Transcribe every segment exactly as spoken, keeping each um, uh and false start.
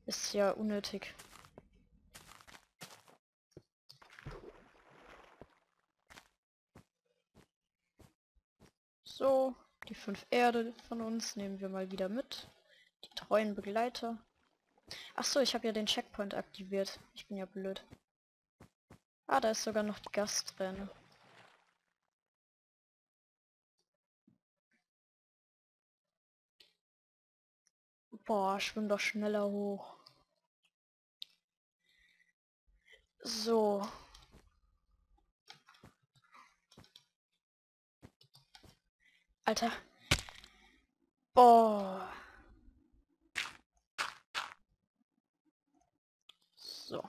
Ist ja unnötig. So, die fünf Erde von uns nehmen wir mal wieder mit. Die treuen Begleiter. Ach so, ich habe ja den Checkpoint aktiviert. Ich bin ja blöd. Ah, da ist sogar noch die Gasträne. Boah, schwimm doch schneller hoch. So. Alter. Boah. So.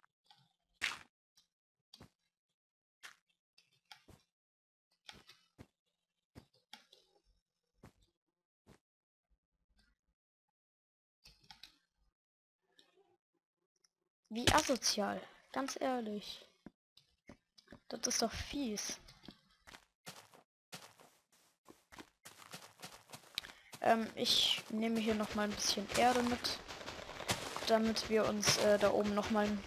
Wie asozial. Ganz ehrlich. Das ist doch fies. Ähm, ich nehme hier noch mal ein bisschen Erde mit, damit wir uns äh, da oben noch mal einen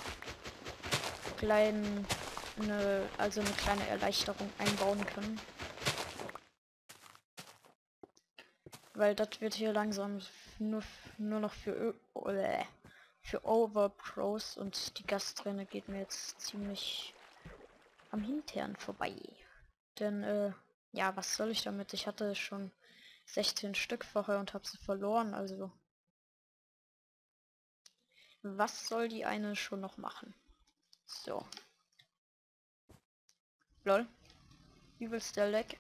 kleinen, eine, also eine kleine Erleichterung einbauen können. Weil das wird hier langsam nur, nur noch für, Ö für Overpros und die Gasträne geht mir jetzt ziemlich am Hintern vorbei. Denn, äh, ja, was soll ich damit? Ich hatte schon sechzehn Stück vorher und habe sie verloren, also was soll die eine schon noch machen? So. Lol. Übelster Leck.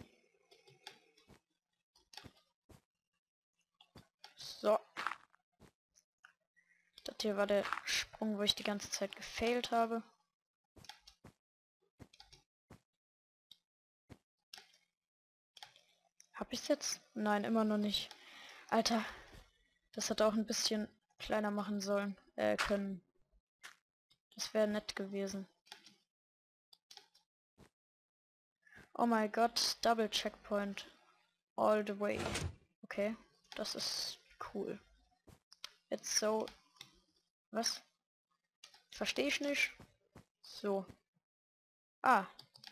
So. Das hier war der Sprung, wo ich die ganze Zeit gefailt habe. Hab ich's jetzt? Nein, immer noch nicht. Alter, das hätte auch ein bisschen kleiner machen sollen, äh, können. Das wäre nett gewesen. Oh mein Gott, Double Checkpoint. All the way. Okay, das ist cool. It's so... Was? Verstehe ich nicht. So. Ah.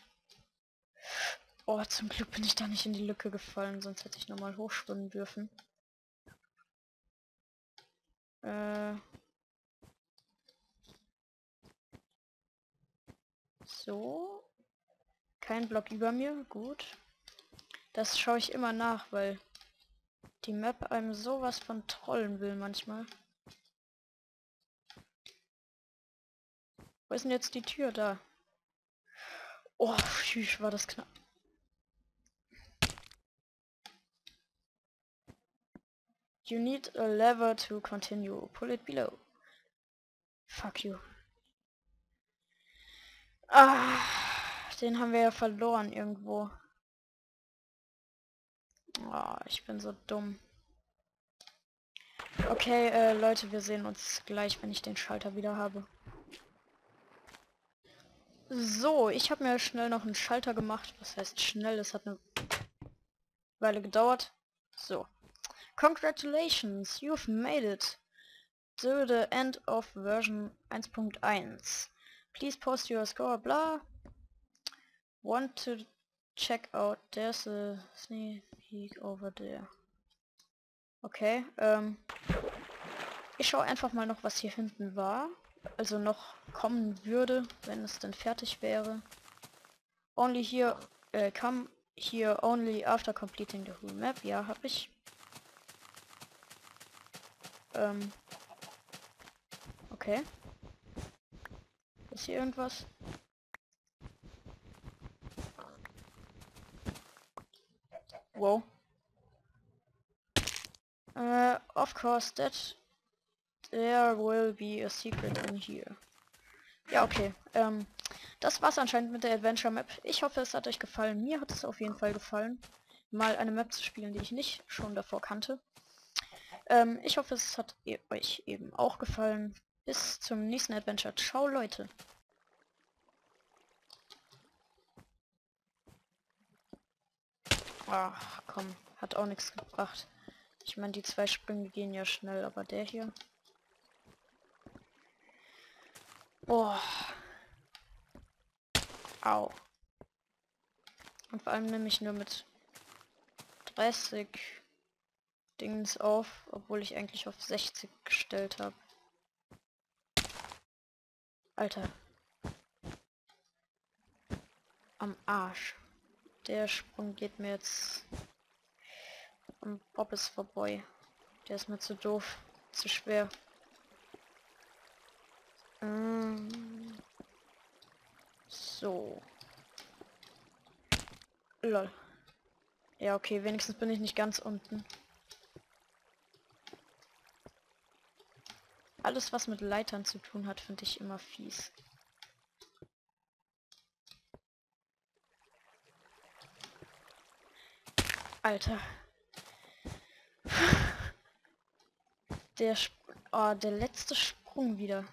Oh, zum Glück bin ich da nicht in die Lücke gefallen, sonst hätte ich nochmal hochschwimmen dürfen. Äh. So. Kein Block über mir, gut. Das schaue ich immer nach, weil die Map einem sowas von trollen will manchmal. Wo ist denn jetzt die Tür da? Oh, tschüss, war das knapp. You need a lever to continue. Pull it below. Fuck you. Ah, den haben wir ja verloren irgendwo. Oh, ich bin so dumm. Okay, äh, Leute, wir sehen uns gleich, wenn ich den Schalter wieder habe. So, ich habe mir schnell noch einen Schalter gemacht. Was heißt schnell? Das hat eine Weile gedauert. So. Congratulations, you've made it to the end of version one point one. Please post your score, blah. Want to check out, there's a sneak peek over there. Okay, ähm, ich schaue einfach mal noch, was hier hinten war. Also noch kommen würde, wenn es denn fertig wäre. Only here, äh, come here only after completing the whole map. Ja, habe ich. Ähm, okay. Ist hier irgendwas? Wow. Uh, of course, that there will be a secret in here. Ja, okay. Ähm, das war's anscheinend mit der Adventure Map. Ich hoffe, es hat euch gefallen. Mir hat es auf jeden Fall gefallen, mal eine Map zu spielen, die ich nicht schon davor kannte. Ähm, ich hoffe, es hat e euch eben auch gefallen. Bis zum nächsten Adventure. Ciao, Leute. Ach, komm. Hat auch nichts gebracht. Ich meine, die zwei Sprünge gehen ja schnell, aber der hier... Oh. Au. Und vor allem nehme ich nur mit dreißig Dings auf, obwohl ich eigentlich auf sechzig gestellt habe. Alter. Am Arsch. Der Sprung geht mir jetzt am Bobbes vorbei. Der ist mir zu doof. Zu schwer. Ähm, so. Lol. Ja, okay, wenigstens bin ich nicht ganz unten. Alles, was mit Leitern zu tun hat, finde ich immer fies. Alter. Der Sp oh, der letzte Sprung wieder.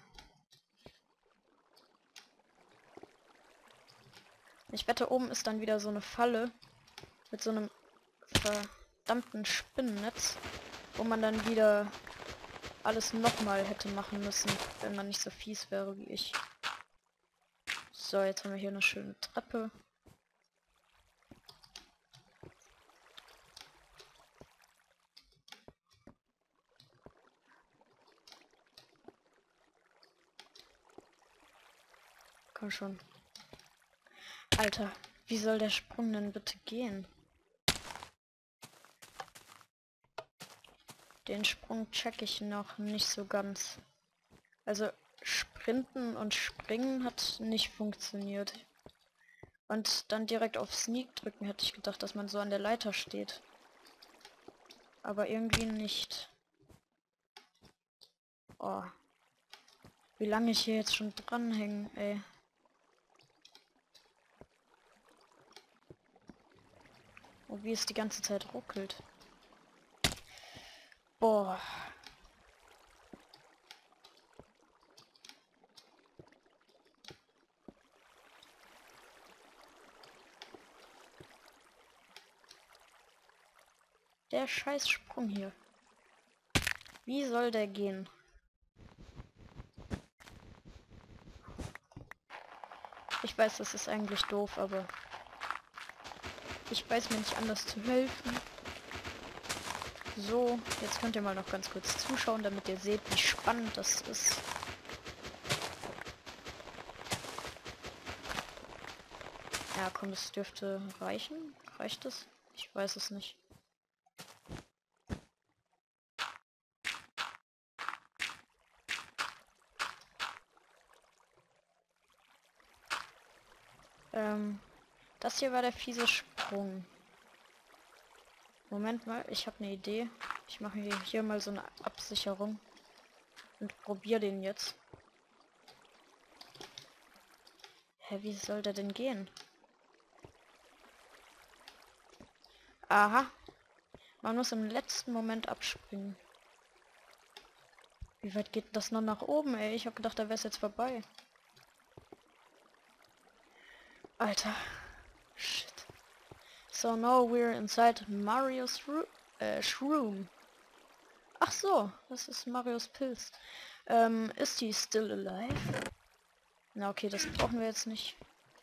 Ich wette, oben ist dann wieder so eine Falle mit so einem verdammten Spinnennetz, wo man dann wieder alles nochmal hätte machen müssen, wenn man nicht so fies wäre wie ich. So, jetzt haben wir hier eine schöne Treppe. Komm schon. Alter, wie soll der Sprung denn bitte gehen? Den Sprung check ich noch nicht so ganz. Also Sprinten und Springen hat nicht funktioniert. Und dann direkt auf Sneak drücken hätte ich gedacht, dass man so an der Leiter steht. Aber irgendwie nicht. Oh. Wie lange ich hier jetzt schon dranhänge, ey. Und wie es die ganze Zeit ruckelt. Boah. Der scheiß Sprung hier. Wie soll der gehen? Ich weiß, das ist eigentlich doof, aber ich weiß mir nicht anders zu helfen. So, jetzt könnt ihr mal noch ganz kurz zuschauen, damit ihr seht, wie spannend das ist. Ja, komm, das dürfte reichen. Reicht es? Ich weiß es nicht. Ähm, das hier war der fiese Sprung. Moment mal, ich habe eine Idee. Ich mache hier, hier mal so eine Absicherung und probiere den jetzt. Hä, wie soll der denn gehen? Aha. Man muss im letzten Moment abspringen. Wie weit geht das noch nach oben, ey? Ich habe gedacht, da wäre es jetzt vorbei. Alter. Shit. So now we're inside Mario's Ru äh, Shroom. Ach so, das ist Marios Pilz. Ähm, ist die still alive? Na okay, das brauchen wir jetzt nicht.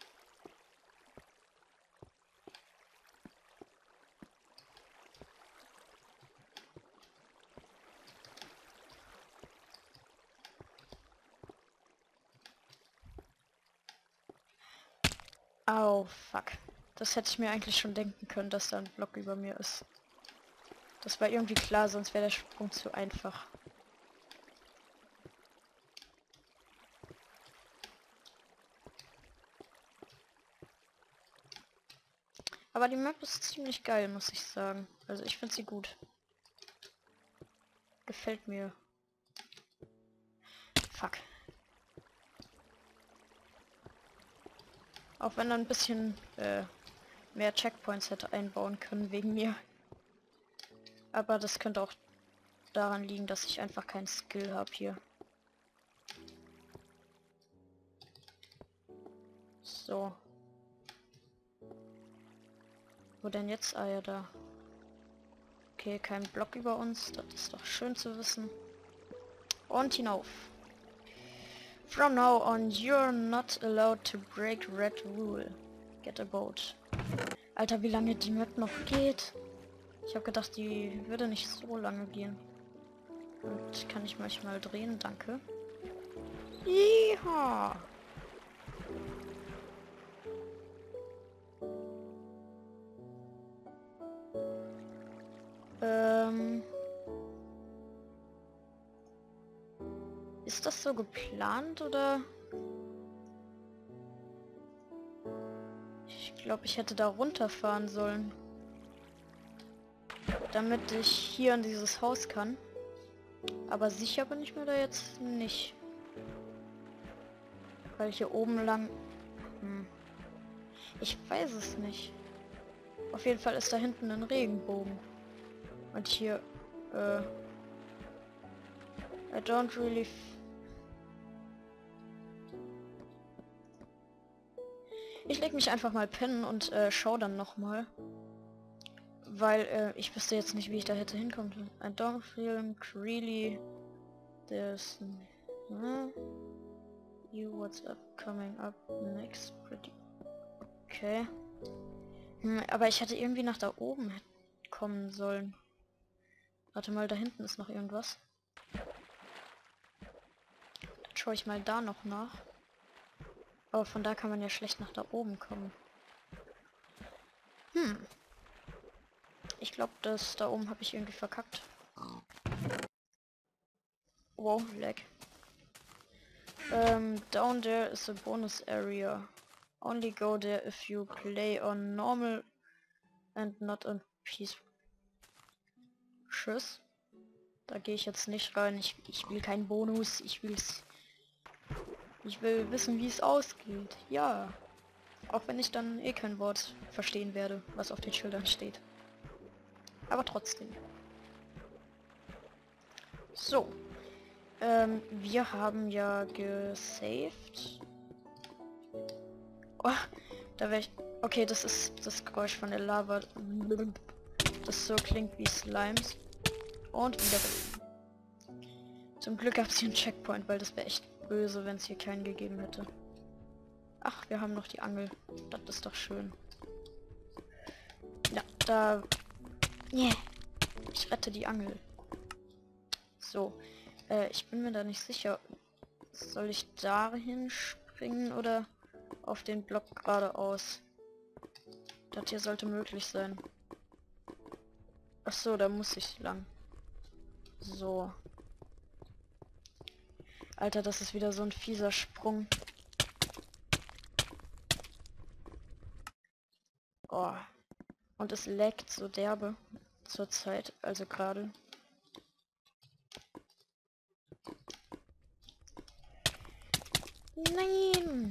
Au, fuck. Das hätte ich mir eigentlich schon denken können, dass da ein Block über mir ist. Das war irgendwie klar, sonst wäre der Sprung zu einfach. Aber die Map ist ziemlich geil, muss ich sagen. Also ich finde sie gut. Gefällt mir. Fuck. Auch wenn er ein bisschen äh, mehr Checkpoints hätte einbauen können wegen mir. Aber das könnte auch daran liegen, dass ich einfach keinen Skill habe hier. So. Wo denn jetzt? Ah ja, da. Okay, kein Block über uns. Das ist doch schön zu wissen. Und hinauf. From now on, you're not allowed to break red rule. Get a boat. Alter, wie lange die Map noch geht. Ich habe gedacht, die würde nicht so lange gehen. Und kann ich manchmal drehen, danke. Jeha! Ähm... Ist das so geplant, oder? Ich glaube, ich hätte da runterfahren sollen. Damit ich hier in dieses Haus kann. Aber sicher bin ich mir da jetzt nicht. Weil hier oben lang... Hm. Ich weiß es nicht. Auf jeden Fall ist da hinten ein Regenbogen. Und hier... Äh... I don't really... Ich leg mich einfach mal pennen und äh, schau dann nochmal. Weil äh, ich wüsste jetzt nicht, wie ich da hätte hinkommen. I don't feel really... There's... Hm? You, what's up, coming up next, pretty... Okay. Hm, aber ich hätte irgendwie nach da oben kommen sollen. Warte mal, da hinten ist noch irgendwas. Dann schaue ich mal da noch nach. Aber von da kann man ja schlecht nach da oben kommen. Hm. Ich glaube, das da oben habe ich irgendwie verkackt. Wow, lag. Um, down there is a bonus area. Only go there if you play on normal and not on peace. Tschüss. Da gehe ich jetzt nicht rein. Ich, ich will keinen Bonus. Ich will's. Ich will wissen, wie es ausgeht. Ja. Auch wenn ich dann eh kein Wort verstehen werde, was auf den Schildern steht. Aber trotzdem. So. Ähm, wir haben ja gesaved. Oh, da wäre ich... Okay, das ist das Geräusch von der Lava. Das so klingt wie Slimes. Und wieder... Zum Glück gab es hier einen Checkpoint, weil das wäre echt böse, wenn es hier keinen gegeben hätte. Ach, wir haben noch die Angel. Das ist doch schön. Ja, da... Yeah. Ich rette die Angel. So. Äh, ich bin mir da nicht sicher. Soll ich dahin springen oder auf den Block geradeaus? Das hier sollte möglich sein. Ach so, da muss ich lang. So. Alter, das ist wieder so ein fieser Sprung. Oh. Und es laggt so derbe zur Zeit, also gerade. Nein!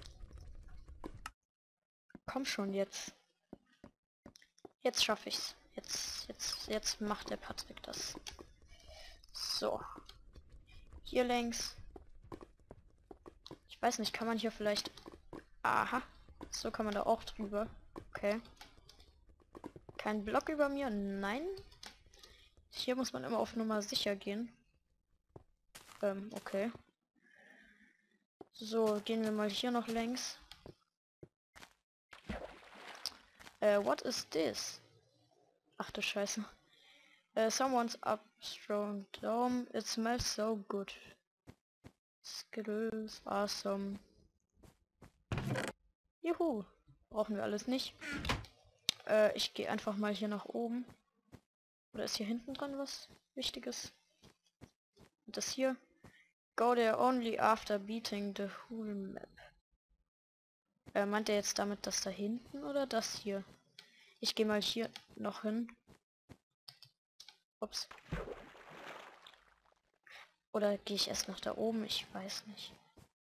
Komm schon jetzt. Jetzt schaffe ich's. Jetzt, jetzt, jetzt macht der Patrick das. So. Hier längs. Ich weiß nicht, kann man hier vielleicht... Aha. So kann man da auch drüber. Okay. Kein Block über mir? Nein. Hier muss man immer auf Nummer sicher gehen. Ähm, okay. So, gehen wir mal hier noch längs. Äh, what is this? Ach du Scheiße. Uh, someone's up strong dome. It smells so good. Skittles, awesome. Juhu. Brauchen wir alles nicht. Äh, ich gehe einfach mal hier nach oben. Oder ist hier hinten dran was Wichtiges? Und das hier. Go there only after beating the whole map. Äh, meint er jetzt damit das da hinten oder das hier? Ich gehe mal hier noch hin. Ups. Oder gehe ich erst nach da oben? Ich weiß nicht.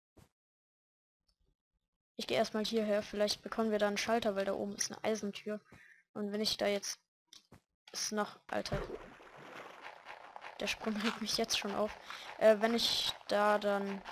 Ich gehe erstmal hierher. Vielleicht bekommen wir da einen Schalter, weil da oben ist eine Eisentür. Und wenn ich da jetzt... Ist noch... Alter. Der Sprung regt mich jetzt schon auf. Äh, wenn ich da dann...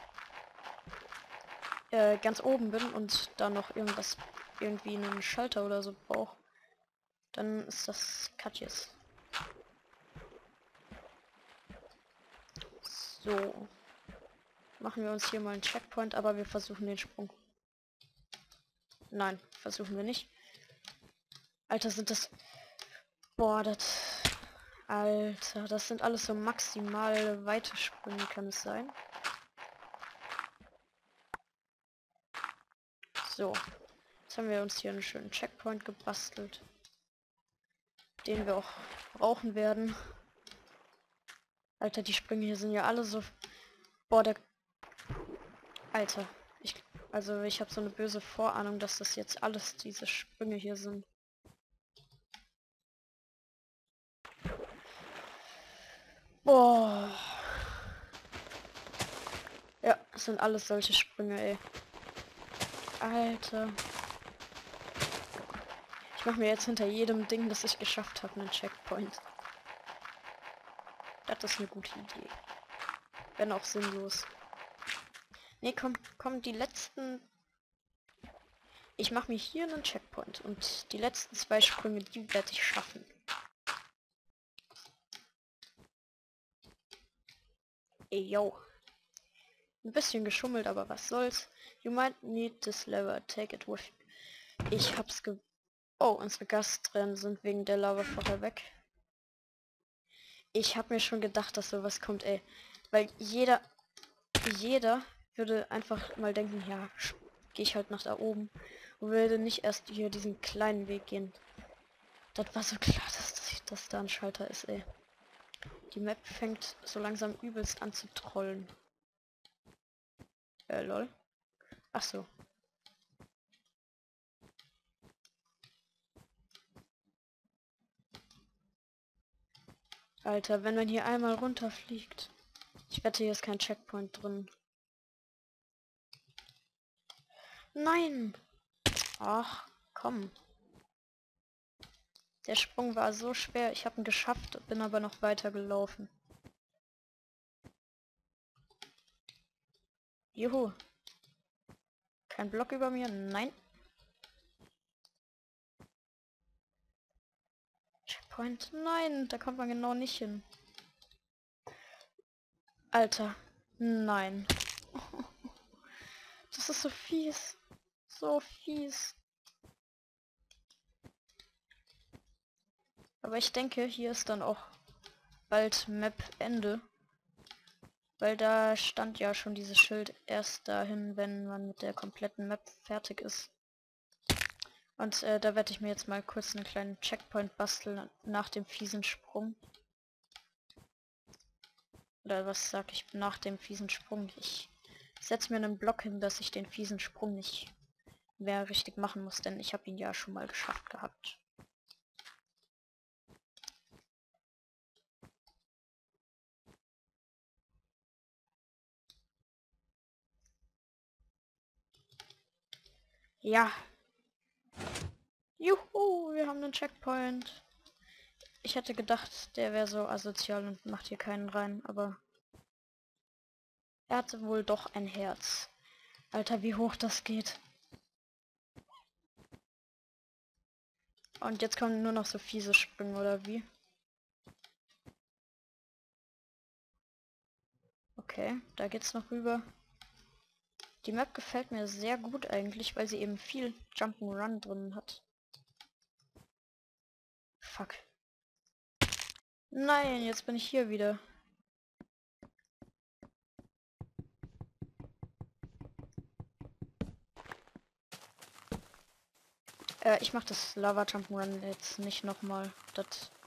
Äh, ganz oben bin und da noch irgendwas... Irgendwie einen Schalter oder so brauche. Dann ist das Katjes. So. machen wir uns hier mal einen Checkpoint, aber wir versuchen den Sprung. Nein, versuchen wir nicht. Alter, sind das... Boah, das... Alter, das sind alles so maximal weite Sprünge, kann es sein? So. Jetzt haben wir uns hier einen schönen Checkpoint gebastelt. Den wir auch brauchen werden. Alter, die Sprünge hier sind ja alle so... Boah, der... Alter. Ich... Also ich habe so eine böse Vorahnung, dass das jetzt alles diese Sprünge hier sind. Boah. Ja, es sind alles solche Sprünge, ey. Alter. Ich mache mir jetzt hinter jedem Ding, das ich geschafft habe, einen Checkpoint. Das ist eine gute Idee. Wenn auch sinnlos. Nee, komm, komm, die letzten... Ich mache mir hier einen Checkpoint und die letzten zwei Sprünge, die werde ich schaffen. Ey, yo. Ein bisschen geschummelt, aber was soll's. You might need this lever, take it with you. Ich hab's ge... Oh, unsere Gastrennen sind wegen der Lava vorher weg. Ich hab mir schon gedacht, dass sowas kommt, ey. Weil jeder... Jeder würde einfach mal denken, ja, gehe ich halt nach da oben. Und würde nicht erst hier diesen kleinen Weg gehen. Das war so klar, dass, dass, dass da ein Schalter ist, ey. Die Map fängt so langsam übelst an zu trollen. Äh, lol. Ach so. Alter, wenn man hier einmal runterfliegt. Ich wette, hier ist kein Checkpoint drin. Nein! Ach, komm. Der Sprung war so schwer, ich habe ihn geschafft, bin aber noch weiter gelaufen. Juhu. Kein Block über mir? Nein. Checkpoint? Nein, da kommt man genau nicht hin. Alter. Nein. Das ist so fies. So fies. Aber ich denke, hier ist dann auch bald Map-Ende. Weil da stand ja schon dieses Schild erst dahin, wenn man mit der kompletten Map fertig ist. Und äh, da werde ich mir jetzt mal kurz einen kleinen Checkpoint basteln nach dem fiesen Sprung. Oder was sag ich nach dem fiesen Sprung? Ich setze mir einen Block hin, dass ich den fiesen Sprung nicht mehr richtig machen muss, denn ich habe ihn ja schon mal geschafft gehabt. Ja. Juhu, wir haben einen Checkpoint. Ich hätte gedacht, der wäre so asozial und macht hier keinen rein, aber er hatte wohl doch ein Herz. Alter, wie hoch das geht. Und jetzt kommen nur noch so fiese Sprünge, oder wie? Okay, da geht's noch rüber. Die Map gefällt mir sehr gut eigentlich, weil sie eben viel Jump'n'Run drin hat. Fuck. Nein, jetzt bin ich hier wieder. Äh, ich mach das Lava Jump'n'Run jetzt nicht nochmal. Das